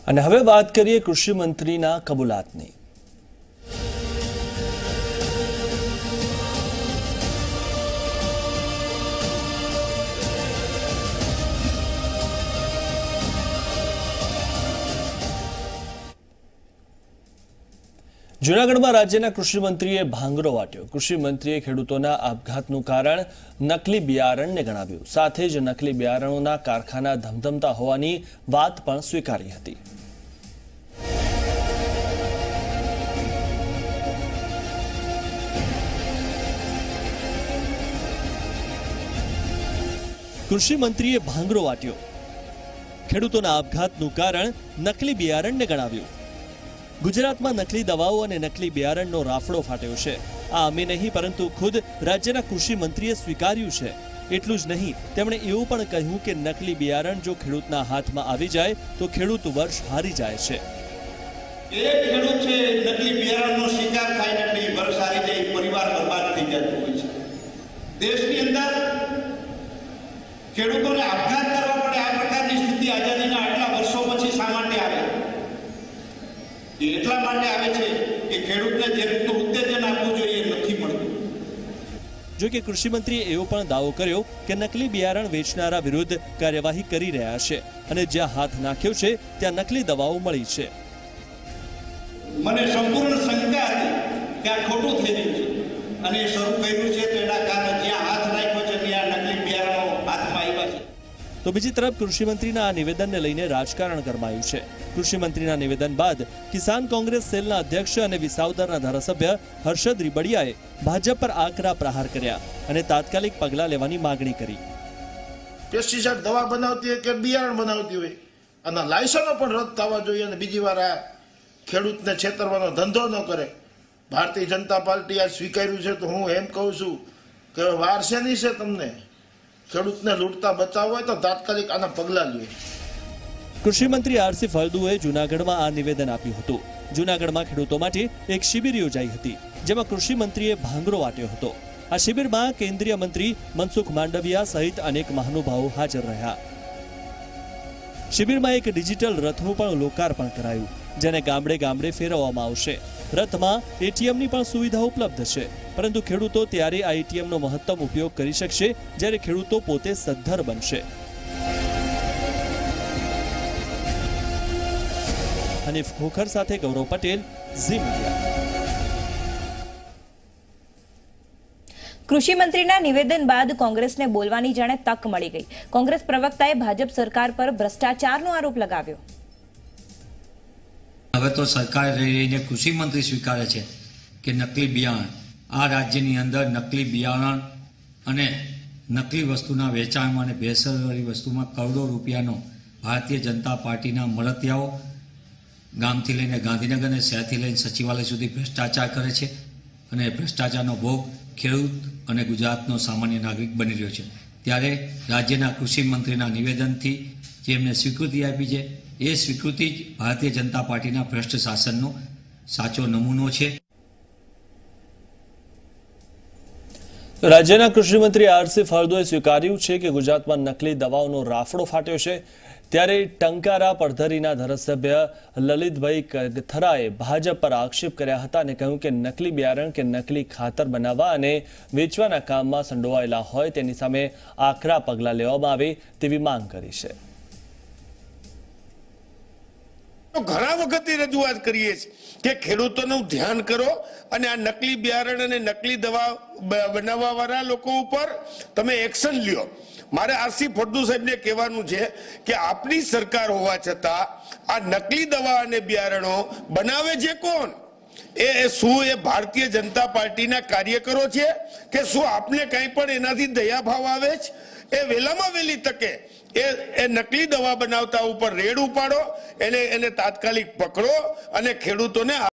અને હવે વાત કરીએ કૃષિ મંત્રીના કબૂલાતની। જૂનાગઢમાં રાજ્યના કૃષિ મંત્રીએ ભાંગરો વાટ્યો। કૃષિ મંત્રીએ ખેડૂતોના આપઘાતનું કારણ નકલી બિયારણને ગણાવ્યું। સાથે જ નકલી બિયારણોના કારખાના ધમધમતા હોવાની વાત પણ સ્વીકારી હતી। કૃષિ મંત્રીએ ભાંગરો વાટ્યો। ખેડૂતોના આપઘાતનું કારણ નકલી બિયારણને ગણાવ્યું। ગુજરાતમાં નકલી દવાઓ અને નકલી બિયારણનો રાફડો ફાટ્યો છે। આ અમે નહીં પરંતુ ખુદ રાજ્યના કૃષિ મંત્રીએ સ્વીકાર્યું છે। એટલું જ નહીં, તેમણે એવું પણ કહ્યું કે નકલી બિયારણ જો ખેડૂતના હાથમાં આવી જાય તો ખેડૂત વર્ષ હારી જાય છે। એક ખેડૂત છે નકલી બિયારણનો શિકાર થાય એટલે વર્ષ હારી જાય, પરિવાર બરબાદ થઈ જતો હોય છે। દેશની અંદર ખેડૂતોને આપઘાત કરવા પડે આ પ્રકારની સ્થિતિ આઝાદીના આટલા વર્ષો પછી શા માટે આવે? એટલા માટે આવે છે કે ખેડૂતને જે રીતનું ઉત્તેજન આપવું જોઈએ નથી મળતું। જો કે કૃષિ મંત્રીએ એવો પણ દાવો કર્યો કે નકલી બિયારણ વેચનારા વિરુદ્ધ કાર્યવાહી કરી રહ્યા છે અને જ્યાં હાથ નાખ્યો છે ત્યાં નકલી દવાઓ મળી છે। મને સંપૂર્ણ શંકા હતી કે આ ખોટું થઈ રહ્યું છે અને શરૂ કર્યું છે તો એના કારણે જ્યાં હાથ નાખ્યો છે ત્યાં નકલી બિયારણો હાથમાં આવ્યા છે। તો બીજી તરફ કૃષિ મંત્રીના આ નિવેદનને લઈને રાજકારણ ગરમાયું છે। કૃષિ મંત્રીના નિવેદન બાદ કિસાન કોંગ્રેસ સેલના અધ્યક્ષ અને વિસાવદરના ધારાસભ્ય હર્ષદ રીબડિયાએ ભાજપ પર આકરા પ્રહાર કર્યા અને તાત્કાલિક પગલાં લેવાની માંગણી કરી। પેસ્ટિસાઇડ દવા બનાવતી હોય કે બિયારણ બનાવતી હોય અને લાયસન્સો પણ રદ થવા જોઈએ અને બીજી વાર આ ખેડૂતને છેતરવાનો ધંધો ન કરે। ભારતીય જનતા પાર્ટી આ સ્વીકાર્યું છે તો હું એમ કહું છું કે વાર શેની છે તમને? ખેડૂતને લૂંટતા બચાવવો હોય તો તાત્કાલિક આના પગલાં લે। કૃષિ મંત્રી આરસી ફળદુએ જૂનાગઢમાં આ નિવેદન આપ્યું હતું। જૂનાગઢમાં ખેડૂતો માટે એક શિબિર યોજાઈ હતી જેમાં કૃષિ મંત્રીએ ભાંગરો વાટ્યો હતો। આ શિબિરમાં કેન્દ્રીય મંત્રી મનસુખ માંડવિયા સહિત અનેક મહાનુભાવો હાજર રહ્યા। શિબિરમાં એક ડિજિટલ રથનું પણ લોકાર્પણ કરાયું જેને ગામડે ગામડે ફેરવવામાં આવશે। રથમાં એટીએમની પણ સુવિધા ઉપલબ્ધ છે પરંતુ ખેડૂતો ત્યારે આ એટીએમનો મહત્તમ ઉપયોગ કરી શકશે જ્યારે ખેડૂતો પોતે સદ્ધર બનશે। હનીફ ખોખર સાથે ગૌરવ પટેલ, ઝી મીડિયા। કૃષિ મંત્રીના નિવેદન બાદ કોંગ્રેસને બોલવાની જાણે તક મળી ગઈ। કોંગ્રેસ પ્રવક્તાએ ભાજપ સરકાર પર ભ્રષ્ટાચારનો આરોપ લગાવ્યો। હવે તો સરકાર રહીને કૃષિ મંત્રી સ્વીકારે છે કે નકલી બિયારણ આ રાજ્યની અંદર નકલી બિયારણ અને નકલી વસ્તુના વેચાણમાં અને ભેળસેળવાળી વસ્તુમાં કરોડો રૂપિયાનો ભારતીય જનતા પાર્ટીના મળતિયાઓ ગામથી લઈને ગાંધીનગર અને શહેરથી લઈને સચિવાલય સુધી ભ્રષ્ટાચાર કરે છે અને ભ્રષ્ટાચારનો ભોગ ખેડૂત અને ગુજરાતનો સામાન્ય નાગરિક બની રહ્યો છે। ત્યારે રાજ્યના કૃષિ મંત્રીના નિવેદનથી જે એમને સ્વીકૃતિ આપી છે એ સ્વીકૃતિ જ ભારતીય જનતા પાર્ટીના ભ્રષ્ટ શાસનનો સાચો નમૂનો છે। રાજ્યના કૃષિ મંત્રી આરસી ફળદુએ સ્વીકાર્યું છે કે ગુજરાતમાં નકલી દવાઓનો રાફડો ફાટ્યો છે। ત્યારે ટંકારા પડધરીના ધારાસભ્ય લલિતભાઈ કગથરાએ ભાજપ પર આક્ષેપ કર્યા હતા અને કહ્યું કે નકલી બિયારણ કે નકલી ખાતર બનાવવા અને વેચવાના કામમાં સંડોવાયેલા હોય તેની સામે આકરા પગલાં લેવામાં આવે તેવી માંગ કરી છે। ઘણા વખતથી રજૂઆત કરીએ છીએ કે ખેડૂતોનું ધ્યાન કરો અને આ નકલી બિયારણ અને નકલી દવા બનાવવા વાળા લોકો ઉપર તમે એક્શન લ્યો। મારે આરસી ફળદુ સાહેબને કહેવાનું છે કે આપની સરકાર હોવા છતાં આ નકલી દવા અને બિયારણો બનાવે છે કોણ? શું એ ભારતીય જનતા પાર્ટીના કાર્યકરો છે કે શું આપને કંઈ પણ એનાથી દયાભાવ આવે છે? એ વહેલામાં વહેલી તકે એ નકલી દવા બનાવતા ઉપર રેડ ઉપાડો, એને તાત્કાલિક પકડો અને ખેડૂતોને